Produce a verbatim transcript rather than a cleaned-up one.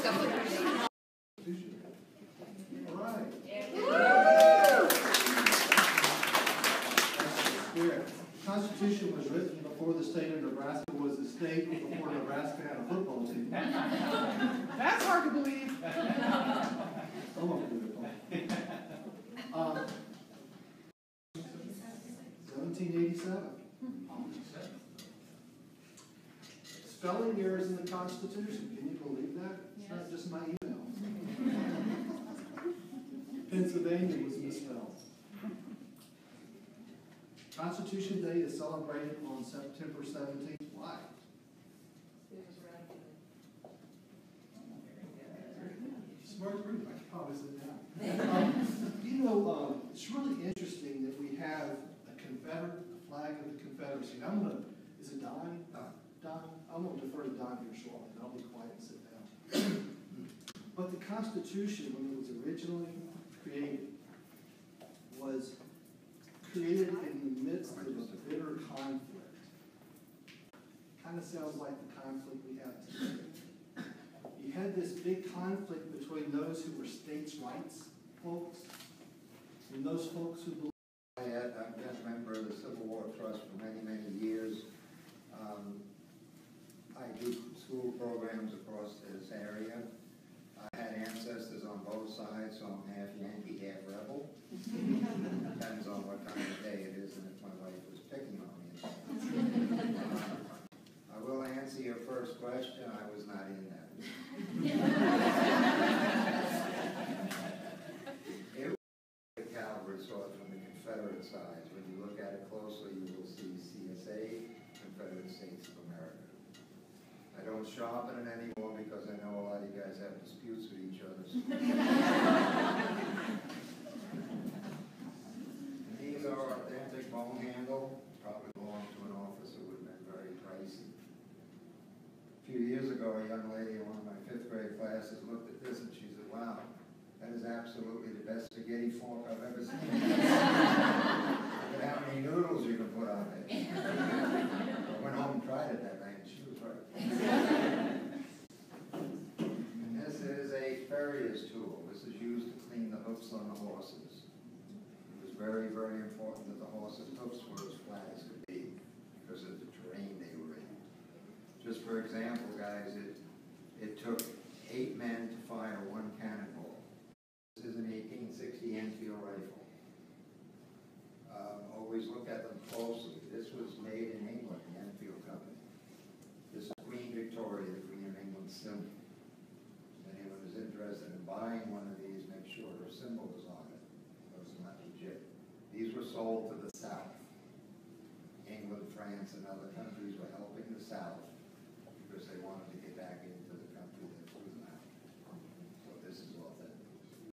All right. Spirit. The Constitution was written before the state of Nebraska was a state, before Nebraska had a football team. That's hard to believe. I won't believe it. Um, seventeen eighty-seven. Spelling errors in the Constitution. Can you believe that? It's not just my email. Pennsylvania was misspelled. Constitution Day is celebrated on September seventeenth. Why? Smart group. I could probably sit down. Um, you know, um, it's really interesting that we have a Confederate, a flag of the Confederacy. I'm gonna. Is it Don? Don. I'm gonna defer to Don here shortly, and I'll be quiet and sit down. But the Constitution, when it was originally created, was created in the midst of a bitter conflict. Kind of sounds like the conflict we have today. You had this big conflict between those who were states' rights folks and those folks who believed. I had, I've been a member of the Civil War Trust for many, many years. Um, I do school programs across this area. I had ancestors on both sides, so I'm half Yankee, half rebel. Depends on what time of day it is and if my wife was picking on me. Uh, I will answer your first question. I was not in that. It was the cavalry sword from the Confederate side. When you look at it closely, you will see C S A, Confederate States of America. I don't sharpen it anymore because I know a lot of you guys have disputes with each other. These are authentic bone handle. Probably belonged to an officer, would have been very pricey. A few years ago, a young lady in one of my fifth grade classes looked at this and she said, "Wow, that is absolutely the best spaghetti fork I've ever seen." Look at how many noodles you can put on it. I went home and tried it that night and she was right. And this is a farrier's tool. This is used to clean the hoofs on the horses. It was very, very important that the horses' hoofs were as flat as could be because of the terrain they were in. Just for example, guys, it, it took eight men to fire one cannonball. This is an eighteen sixty Enfield rifle. Um, always look at them closely. This was made in England, the Enfield Company. This is Queen Victoria, the Queen of England symbol. If anyone is interested in buying one of these, make sure her symbol is on it. Those are not legit. These were sold to the South, England, France, and other countries.